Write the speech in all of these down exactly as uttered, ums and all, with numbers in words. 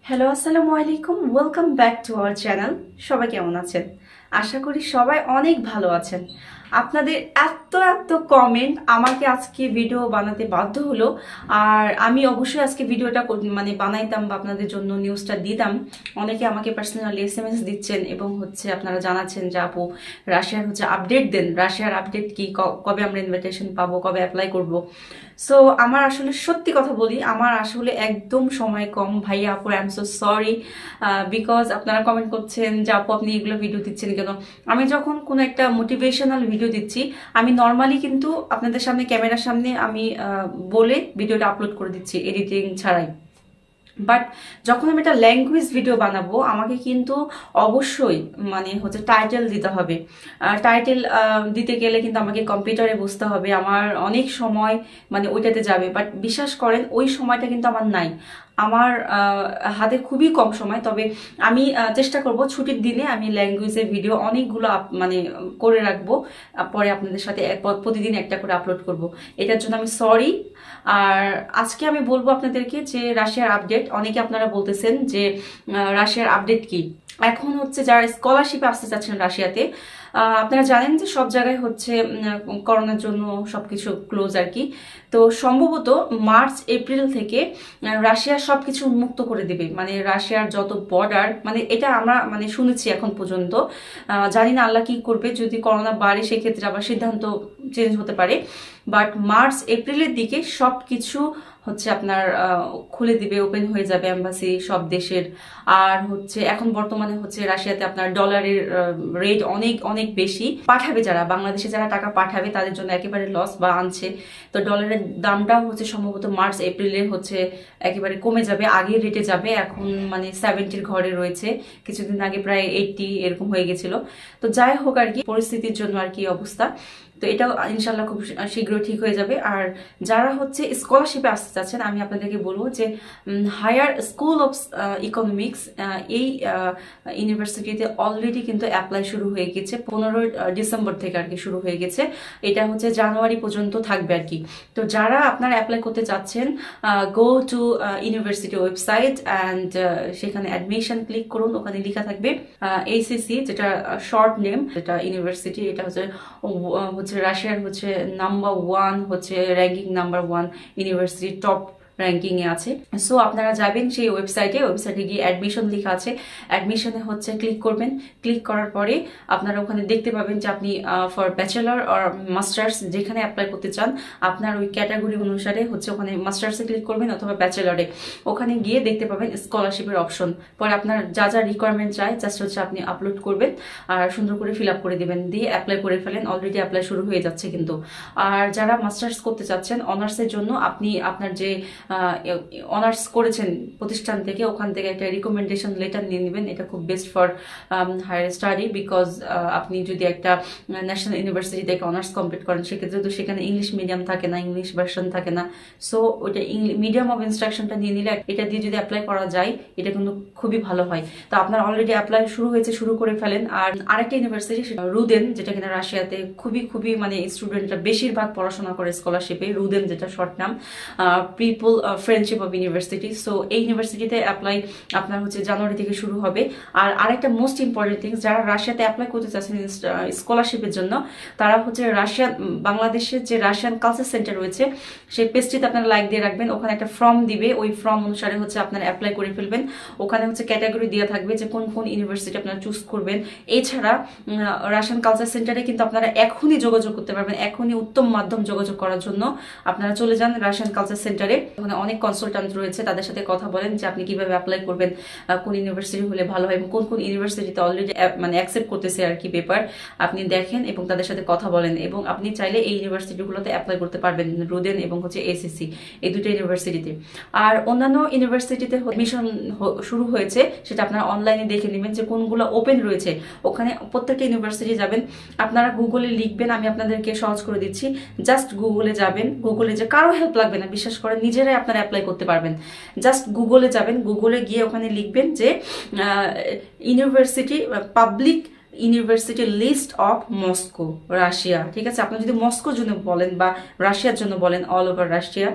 Hello আসসালামু আলাইকুম welcome back to our channel. সবাই কেমন আছেন? আশা করি সবাই অনেক ভালো আছেন। আপনাদের এত এত কমেন্ট আমাকে আজকে ভিডিও বানাতে বাধ্য হলো। আর আমি অবশ্যই আজকে ভিডিওটা মানে বানাইতাম বা আপনাদের জন্য নিউজটা দিতাম। অনেকে আমাকে পার্সোনালি এস এম এস দিচ্ছেন এবং হচ্ছে আপনারা জানাচ্ছেন যে আপু রাশিয়ার হচ্ছে আপডেট দেন, রাশিয়ার আপডেট কি, কবে আমরা ইনভিটেশন পাবো, কবে অ্যাপ্লাই করব। সো আমার আসলে সত্যি কথা বলি, আমার আসলে একদম সময় কম ভাইয়া আপু, I am so sorry because আপনারা কমেন্ট করছেন যে আপু আপনি এগুলো ভিডিও দিচ্ছেন কেন। আমি যখন কোনো একটা মোটিভেশনাল ভিডিও দিচ্ছি আমি নর্মালি কিন্তু আপনাদের সামনে ক্যামেরার সামনে আমি বলে ভিডিওটা আপলোড করে দিচ্ছি এডিটিং ছাড়াই। বাট যখন আমি একটা ল্যাঙ্গুয়েজ ভিডিও বানাবো আমাকে কিন্তু অবশ্যই মানে হচ্ছে টাইটেল দিতে হবে। টাইটেল দিতে গেলে কিন্তু আমাকে কম্পিউটারে বসতে হবে, আমার অনেক সময় মানে ওইটাতে যাবে। বাট বিশ্বাস করেন ওই সময়টা কিন্তু আমার নাই, আমার হাতে খুবই কম সময়। তবে আমি চেষ্টা করব ছুটির দিনে আমি ল্যাঙ্গুয়েজের ভিডিও অনেকগুলো মানে করে রাখবো, পরে আপনাদের সাথে প্রতিদিন একটা করে আপলোড করব। এটার জন্য আমি সরি। আর আজকে আমি বলবো আপনাদেরকে যে রাশিয়ার আপডেট, অনেকে আপনারা বলতেছেন যে রাশিয়ার আপডেট কি। এখন হচ্ছে যারা স্কলারশিপে আসতে চাচ্ছেন রাশিয়াতে, আপনারা জানেন যে সব জায়গায় হচ্ছে করোনার জন্য সবকিছু ক্লোজ আর কি। তো সম্ভবত মার্চ এপ্রিল থেকে রাশিয়া সবকিছু উন্মুক্ত করে দিবে, মানে রাশিয়ার যত বর্ডার, মানে এটা আমরা মানে শুনেছি এখন পর্যন্ত। জানি না আল্লাহ কি করবে, যদি করোনা বাড়ে সেক্ষেত্রে আবার সিদ্ধান্ত চেঞ্জ হতে পারে। বাট মার্চ এপ্রিলের দিকে সবকিছু হচ্ছে আপনার খুলে দিবে, ওপেন হয়ে যাবে এম্বাসি সব দেশের। আর হচ্ছে এখন বর্তমানে হচ্ছে রাশিয়াতে আপনার ডলারের রেট অনেক অনেক বেশি, পাঠাবে যারা বাংলাদেশে যারা টাকা পাঠাবে তাদের জন্য একেবারে লস বা আনছে। তো ডলারের দামটাও হচ্ছে সম্ভবত মার্চ এপ্রিলে হচ্ছে একেবারে কমে যাবে, আগের রেটে যাবে। এখন মানে সেভেন্টির ঘরে রয়েছে, কিছুদিন আগে প্রায় এইটটি এরকম হয়ে গেছিল। তো যাই হোক আর কি, পরিস্থিতির জন্য আর কি অবস্থা। তো এটাও ইনশাল্লাহ খুব শীঘ্রই ঠিক হয়ে যাবে। আর যারা হচ্ছে স্কলারশিপে আসতে চাচ্ছেন আমি আপনাদেরকে বলবো যে হায়ার স্কুল অফ ইকোনমিক্স এই ইউনিভার্সিটিতে অলরেডি কিন্তু অ্যাপ্লাই শুরু হয়ে গেছে, পনেরোই ডিসেম্বর থেকে আর কি শুরু হয়ে গেছে। এটা হচ্ছে জানুয়ারি পর্যন্ত থাকবে আর কি। তো যারা আপনারা অ্যাপ্লাই করতে চাচ্ছেন, go to university website and সেখানে অ্যাডমিশন ক্লিক করুন। ওখানে লেখা থাকবে এইসিসি, যেটা শর্ট নেম, যেটা ইউনিভার্সিটি, এটা হচ্ছে হচ্ছে রাশিয়ার হচ্ছে নাম্বার ওয়ান হচ্ছে ranking number one university, top ranking এ আছে। সো আপনারা যাবেন সেই ওয়েবসাইটে, ওয়েবসাইটে গিয়ে অ্যাডমিশন লেখা আছে, অ্যাডমিশনে হচ্ছে ক্লিক করবেন। ক্লিক করার পরে আপনারা ওখানে দেখতে পাবেন যে আপনি ফর ব্যাচেলর আর মাস্টার্স যেখানে অ্যাপ্লাই করতে চান আপনার ওই ক্যাটাগরি অনুসারে হচ্ছে ওখানে মাস্টার্সে ক্লিক করবেন অথবা ব্যাচেলরে। ওখানে গিয়ে দেখতে পাবেন স্কলারশিপের অপশন। পরে আপনার যা যা রিকোয়ারমেন্ট চাই জাস্ট হচ্ছে আপনি আপলোড করবেন আর সুন্দর করে ফিল আপ করে দিবেন, দিয়ে অ্যাপ্লাই করে ফেলেন। অলরেডি অ্যাপ্লাই শুরু হয়ে যাচ্ছে কিন্তু। আর যারা মাস্টার্স করতে চাচ্ছেন অনার্সের জন্য, আপনি আপনার যে অনার্স করেছেন প্রতিষ্ঠান থেকে ওখান থেকে একটা রিকমেন্ডেশন লেটার নিয়ে নেবেন। এটা খুব best for higher study, because আপনি যদি একটা ন্যাশনাল ইউনিভার্সিটি থেকে অনার্স কমপ্লিট করেন সেক্ষেত্রে তো সেখানে ইংলিশ মিডিয়াম থাকে না, ইংলিশ ভার্সন থাকে না। সো ওইটা মিডিয়াম অফ ইনস্ট্রাকশনটা নিয়ে নিলে, এটা দিয়ে যদি অ্যাপ্লাই করা যায় এটা কিন্তু খুবই ভালো হয়। তো আপনার অলরেডি অ্যাপ্লাই শুরু হয়েছে, শুরু করে ফেলেন। আর আরেকটা ইউনিভার্সিটি রুদেন, যেটা কিনা রাশিয়াতে খুবই খুবই মানে স্টুডেন্টরা বেশিরভাগ পড়াশোনা করে স্কলারশিপে, রুদেন যেটা শর্ট নাম, people friendship of university. So এই ইউনিভার্সিটিতে অ্যাপ্লাই আপনার হচ্ছে জানুয়ারি থেকে শুরু হবে। আর আরেকটা মোস্ট ইম্পর্টেন্ট থিংস, যারা রাশিয়াতে অ্যাপ্লাই করতে চাচ্ছেন স্কলারশিপের জন্য তারা হচ্ছে রাশিয়ান বাংলাদেশের যে রাশিয়ান কালচার সেন্টার রয়েছে সেই পেজটিতে আপনারা লাইক দিয়ে রাখবেন। ওখানে একটা ফর্ম দিবে, ওই ফর্ম অনুসারে হচ্ছে আপনারা অ্যাপ্লাই করে ফেলবেন। ওখানে হচ্ছে ক্যাটাগরি দেওয়া থাকবে যে কোন কোন ইউনিভার্সিটি আপনারা চুজ করবেন। এছাড়া রাশিয়ান কালচার সেন্টারে কিন্তু আপনারা এখনই যোগাযোগ করতে পারবেন, এখনই উত্তম মাধ্যম যোগাযোগ করার জন্য। আপনারা চলে যান রাশিয়ান কালচার সেন্টারে, ওখানে অনেক কনসালট্যান্ট রয়েছে, তাদের সাথে কথা বলেন যে আপনি কিভাবে অ্যাপ্লাই করবেন, কোন ইউনিভার্সিটি হলে ভালো হয় এবং কোন কোন ইউনিভার্সিটিতে অলরেডি মানে অ্যাকসেপ্ট করতেছে আর কি পেপার। আপনি দেখেন এবং তাদের সাথে কথা বলেন, এবং আপনি চাইলে এই ইউনিভার্সিটিগুলোতে অ্যাপ্লাই করতে পারবেন, রুদেন এবং হচ্ছে এসিসি, এই দুটো ইউনিভার্সিটিতে। আর অন্যান্য ইউনিভার্সিটিতে মিশন শুরু হয়েছে, সেটা আপনারা অনলাইনে দেখে নেবেন যে কোনগুলো ওপেন রয়েছে। ওখানে প্রত্যেকটা ইউনিভার্সিটি যাবেন, আপনারা গুগলে লিখবেন, আমি আপনাদেরকে সহজ করে দিচ্ছি। জাস্ট গুগলে যাবেন, গুগলে যে কারো হেল্প লাগবে না, বিশ্বাস করেন নিজেরাই আপনারা অ্যাপ্লাই করতে পারবেন। জাস্ট গুগলে যাবেন, গুগলে গিয়ে ওখানে লিখবেন যে university public university list of Moscow Russia, ঠিক আছে। আপনি যদি মস্কোর জন্য বলেন বা রাশিয়ার জন্য বলেন, অল ওভার রাশিয়া,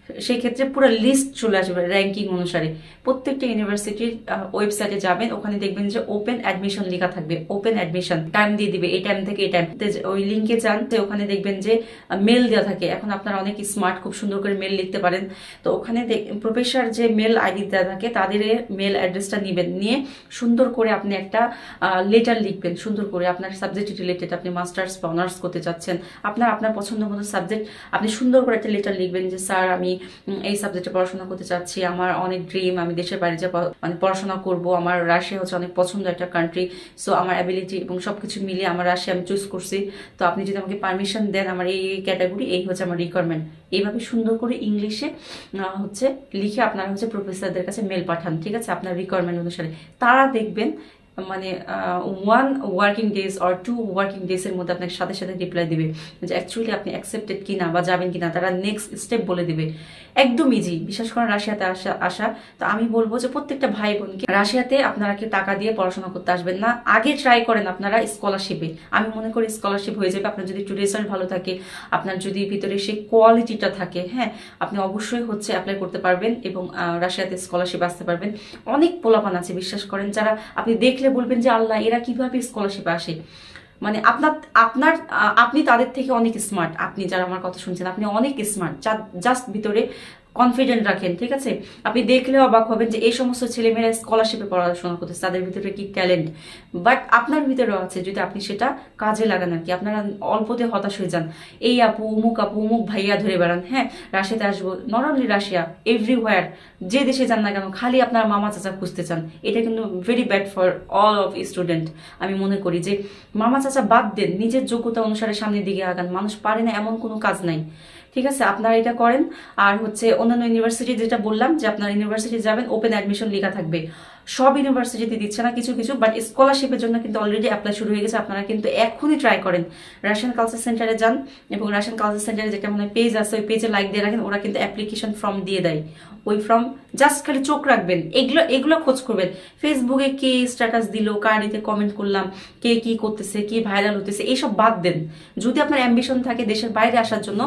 সেই ক্ষেত্রে পুরো লিস্ট চলে আসবে র্যাঙ্কিং অনুসারে। প্রত্যেকটা ইউনিভার্সিটির ওয়েবসাইটে যাবেন, ওখানে দেখবেন যে ওপেন অ্যাডমিশন লেখা থাকবে। ওপেন অ্যাডমিশন টাইম দিয়ে দিবে, এই টাইম থেকে এই টাইম, ওই লিঙ্কে যান, ওখানে দেখবেন যে মেল দেওয়া থাকে। এখন আপনারা অনেক স্মার্ট, খুব সুন্দর করে মেল লিখতে পারেন। তো ওখানে প্রফেসর যে মেল আইডি দেওয়া থাকে তাদের মেল অ্যাড্রেসটা নিবেন, নিয়ে সুন্দর করে আপনি একটা লেটার লিখবেন, সুন্দর করে আপনার সাবজেক্ট রিলেটেড, আপনি মাস্টার্স বা অনার্স করতে চাচ্ছেন, আপনার আপনার পছন্দ মতো সাবজেক্ট, আপনি সুন্দর করে একটা লেটার লিখবেন যে স্যার আমি এই সাবজেক্টে পড়াশোনা করতে চাচ্ছি, আমার অনেক ড্রিম, আমি দেশের বাইরে যে মানে পড়াশোনা করব, আমার রাশিয়া হচ্ছে অনেক পছন্দ একটা কান্ট্রি, সো আমার অ্যাবিলিটি এবং সবকিছু মিলিয়ে আমার রাশিয়া আমি চুজ করছি, তো আপনি যদি আমাকে পারমিশন দেন, আমার এই ক্যাটাগরি, এই হচ্ছে আমার রিকোয়ারমেন্ট, এইভাবে সুন্দর করে ইংলিশে হচ্ছে লিখে আপনারা হচ্ছে প্রফেসরদের কাছে মেল পাঠান, ঠিক আছে, আপনার রিকোয়ারমেন্ট অনুসারে। তারা দেখবেন মানে one working days or two working days এর মধ্যে আপনাকে সাথে সাথে রিপ্লাই দিবে যে অ্যাকচুয়ালি আপনি অ্যাকসেপ্টেড কিনা বা যাবেন কিনা, তারা নেক্সট স্টেপ বলে দিবে। একদম ইজি, বিশেষ করে রাশিয়াতে আসা আসা তো আমি বলবো যে প্রত্যেকটা ভাই বোনকে রাশিয়াতে আপনারা কি টাকা দিয়ে পড়াশোনা করতে আসবেন না, আগে ট্রাই করেন আপনারা স্কলারশিপে। আমি মনে করি স্কলারশিপ হয়ে যাবে, আপনার যদি একটু রেজাল্ট ভালো থাকে, আপনার যদি ভিতরে সেই কোয়ালিটিটা থাকে, হ্যাঁ, আপনি অবশ্যই হচ্ছে অ্যাপ্লাই করতে পারবেন এবং রাশিয়াতে স্কলারশিপ আসতে পারবেন। অনেক পোলাপান আছে বিশ্বাস করেন, যারা আপনি দেখলে বলবেন যে আল্লাহ এরা কিভাবে স্কলারশিপে আসে, মানে আপনার আপনার আপনি তাদের থেকে অনেক স্মার্ট, আপনি যারা আমার কথা শুনছেন আপনি অনেক স্মার্ট, জাস্ট ভিতরে কনফিডেন্ট রাখেন, ঠিক আছে। আপনি দেখলে অবাক হবেন যে এই সমস্ত ছেলেমেয়েরা স্কলারশিপে পড়াশোনা করতেছে, তাদের ভিতরে কি ট্যালেন্ট, বাট আপনার ভিতরেও আছে, যদি আপনি সেটা কাজে লাগান আর কি। আপনারা অল্পতে হতাশ হয়ে যান, এই আপু উমুক আপু উমুক ভাইয়া ধরে বেড়ান, হ্যাঁ রাশিয়াতে আসবো, নট অনলি রাশিয়া, এভরিওয়্যার, যে দেশে যান না কেন খালি আপনার মামা চাচা খুঁজতে চান, এটা কিন্তু very bad for all of student. আমি মনে করি যে মামা চাচা বাদ দেন, নিজের যোগ্যতা অনুসারে সামনের দিকে আগান, মানুষ পারে না এমন কোনো কাজ নাই, ঠিক আছে, আপনারা এটা করেন। আর হচ্ছে অন্যান্য ইউনিভার্সিটি যেটা বললাম যে আপনার ইউনিভার্সিটি যাবেন, ওপেন অ্যাডমিশন লেখা থাকবে, সব ইউনিভার্সিটিতে দিচ্ছে না, কিছু কিছু, বাট স্কলারশিপের জন্য কিন্তু অলরেডি অ্যাপ্লাই শুরু হয়ে গেছে। আপনারা কিন্তু এখনই ট্রাই করেন, রাশিয়ান কালচার সেন্টারে যান এবং রাশিয়ান কালচার সেন্টারে যেটা মনে পেজ আছে ওই পেজে লাইক দিয়ে রাখেন, ওরা কিন্তু অ্যাপ্লিকেশন ফর্ম দিয়ে দেয়, ওই ফর্ম জাস্ট খালি চোখ রাখবেন, এগুলো এগুলো খোঁজ করবেন। ফেসবুকে কে স্ট্যাটাস দিল, কার ইতে কমেন্ট করলাম, কে কি করতেছে, কি ভাইরাল হতেছে, এইসব বাদ দেন। যদি আপনার অ্যাম্বিশন থাকে দেশের বাইরে আসার জন্য,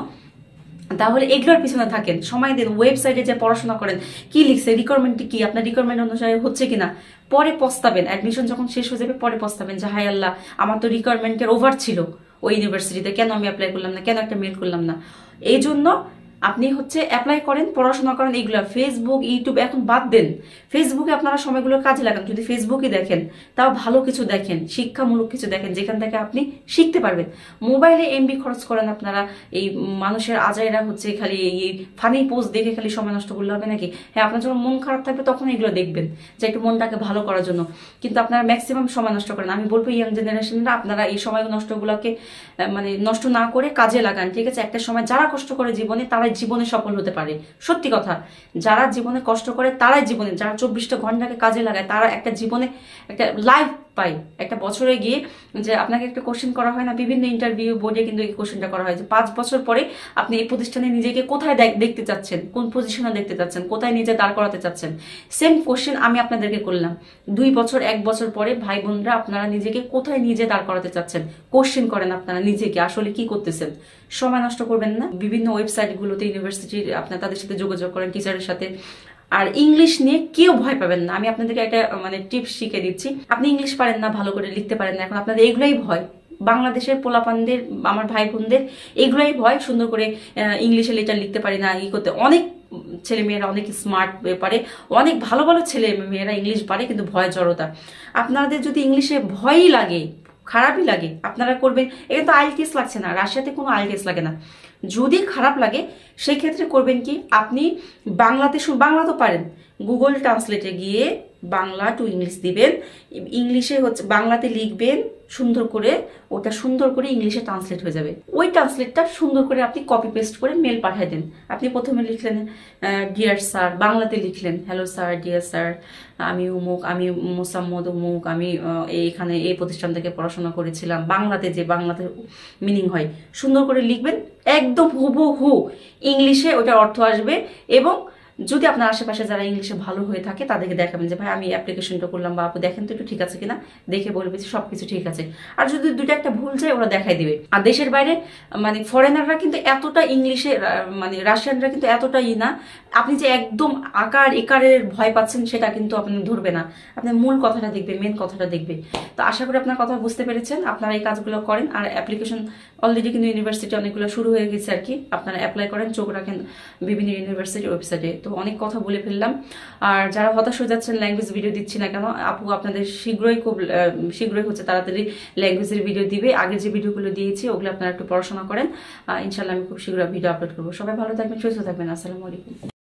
তাহলে এগুলোর পিছনে থাকেন, সময় দিন, ওয়েবসাইটে যে পড়াশোনা করেন, কি লিখছে, রিকোয়ারমেন্ট কি, আপনার রিকোয়ারমেন্ট অনুসারে হচ্ছে কিনা, পরে পস্তাবেন, অ্যাডমিশন যখন শেষ হয়ে যাবে পরে পস্তাবেন যে হায় আল্লাহ আমার তো রিকোয়ারমেন্টের ওভার ছিল ওই ইউনিভার্সিটিতে, কেন আমি অ্যাপ্লাই করলাম না, কেন একটা মেল করলাম না। এই জন্য আপনি হচ্ছে অ্যাপ্লাই করেন, পড়াশোনা করেন, এগুলো ফেসবুক ইউটিউব এখন বাদ দেন। ফেসবুকে আপনারা সময়গুলো কাজে লাগান, যদি ফেসবুকে দেখেন তাও ভালো কিছু দেখেন, শিক্ষামূলক কিছু দেখেন, যেখান থেকে আপনি শিখতে পারবেন। মোবাইলে এমবি খরচ করেন আপনারা, এই মানুষের আজাইরা হচ্ছে খালি এই ফানি পোস্ট দেখে খালি সময় নষ্ট করলে হবে নাকি? হ্যাঁ, আপনার যখন মন খারাপ থাকবে তখন এগুলো দেখবেন, যে একটু মনটাকে ভালো করার জন্য, কিন্তু আপনারা ম্যাক্সিমাম সময় নষ্ট করেন। আমি বলবো ইয়াং জেনারেশনরা আপনারা এই সময় নষ্টগুলোকে মানে নষ্ট না করে কাজে লাগান, ঠিক আছে। একটা সময় যারা কষ্ট করে জীবনে তারাই জীবনে সফল হতে পারে, সত্যি কথা। যারা জীবনে কষ্ট করে তারাই জীবনে, যারা চব্বিশটা ঘন্টাকে কাজে লাগায় তারা একটা জীবনে একটা লাইফ পাই। একটা বছরে গিয়ে যে আপনাকে একটা কোশ্চেন করা হয় না, বিভিন্ন ইন্টারভিউ বোর্ডে কিন্তু এই কোশ্চেনটা করা হয় যে পাঁচ বছর পরে আপনি এই প্রতিষ্ঠানে নিজেকে কোথায় দেখতে চাচ্ছেন, কোন পজিশনে দেখতে চাচ্ছেন, কোথায় নিজে দাঁড় করাতে চাচ্ছেন। সেম কোশ্চেন আমি আপনাদেরকে করলাম, দুই বছর এক বছর পরে ভাই বোনরা আপনারা নিজেকে কোথায় নিজে দাঁড় করাতে চাচ্ছেন, কোশ্চেন করেন আপনারা নিজেকে আসলে কি করতেছেন। সময় নষ্ট করবেন না, বিভিন্ন ওয়েবসাইটগুলোতে ইউনিভার্সিটির আপনার তাদের সাথে যোগাযোগ করেন, টিচারের সাথে। আর ইংলিশ নিয়ে কেউ ভয় পাবেন না, আমি আপনাদেরকে একটা মানে টিপস শিখে দিচ্ছি। আপনি ইংলিশ পারেন না, ভালো করে লিখতে পারেন না, এখন আপনাদের এগুলোই ভয়। বাংলাদেশের পোলাপানদের, আমার ভাই বোনদের এগুলোই ভয়, সুন্দর করে ইংলিশে লেটার লিখতে পারি না, ই করতে। অনেক ছেলে মেয়েরা অনেক স্মার্ট পারে, অনেক ভালো ভালো ছেলে মেয়েরা ইংলিশ পারে, কিন্তু ভয় জড়তা। আপনাদের যদি ইংলিশে ভয়ই লাগে, খারাপই লাগে, আপনারা করবেন। এখানে তো আইএলটিএস লাগছে না, রাশিয়াতে কোনো আইএলটিএস লাগে না। যদি খারাপ লাগে সেই ক্ষেত্রে করবেন কি, আপনি বাংলাতে, বাংলা তো পারেন, গুগল ট্রান্সলেটে গিয়ে বাংলা টু ইংলিশ দিবেন, ইংলিশে হচ্ছে বাংলাতে লিখবেন সুন্দর করে, ওটা সুন্দর করে ইংলিশে ট্রান্সলেট হয়ে যাবে। ওই ট্রান্সলেটটা সুন্দর করে আপনি কপি পেস্ট করে মেল পাঠিয়ে দেন। আপনি প্রথমে লিখলেন ডিয়ার স্যার, বাংলাতে লিখলেন হ্যালো স্যার, ডিয়ার স্যার, আমি উমুক, আমি মোসাম্মদ উমুক, আমি এখানে এই প্রতিষ্ঠান থেকে পড়াশোনা করেছিলাম। বাংলাতে যে বাংলাতে মিনিং হয় সুন্দর করে লিখবেন, একদম হুবহু ইংলিশে ওটার অর্থ আসবে এবং যদি আপনার আশেপাশে যারা ইংলিশে ভালো হয়ে থাকে তাদেরকে দেখাবেন যে ভাই আমি অ্যাপ্লিকেশনটা করলাম, বা আপু দেখেন তো একটু ঠিক আছে কিনা, দেখে বলবে যে সবকিছু ঠিক আছে। আর যদি দুইটা একটা ভুল যায় ওরা দেখাই দিবে। আর দেশের বাইরে মানে ফরেনাররা কিন্তু এতটা ইংলিশে মানে রাশিয়ানরা কিন্তু এতটাই না, আপনি যে একদম আকার একারের ভয় পাচ্ছেন সেটা কিন্তু আপনি ধরবে না, আপনার মূল কথাটা দেখবে, মেন কথাটা দেখবে। তো আশা করি আপনার কথা বুঝতে পেরেছেন, আপনারা এই কাজগুলো করেন। আর অ্যাপ্লিকেশন অলরেডি কিন্তু ইউনিভার্সিটি অনেকগুলো শুরু হয়ে গেছে আর কি, আপনারা অ্যাপ্লাই করেন, চোখ রাখেন বিভিন্ন ইউনিভার্সিটির ওয়েবসাইটে। তো অনেক কথা বলে ফেললাম। আর যারা হতাশ হয়ে যাচ্ছেন ল্যাঙ্গুয়েজ ভিডিও দিচ্ছি না কেন, আপু আপনাদের শীঘ্রই খুব শীঘ্রই হচ্ছে তাড়াতাড়ি ল্যাঙ্গুয়েজের ভিডিও দিবে। আগের যে ভিডিওগুলো দিয়েছি ওগুলো আপনারা একটু পড়াশোনা করেন, ইনশাল্লাহ আমি খুব শীঘ্রই ভিডিও আপলোড করবো। সবাই ভালো থাকবেন, সুস্থ থাকবেন। আসসালামু আলাইকুম।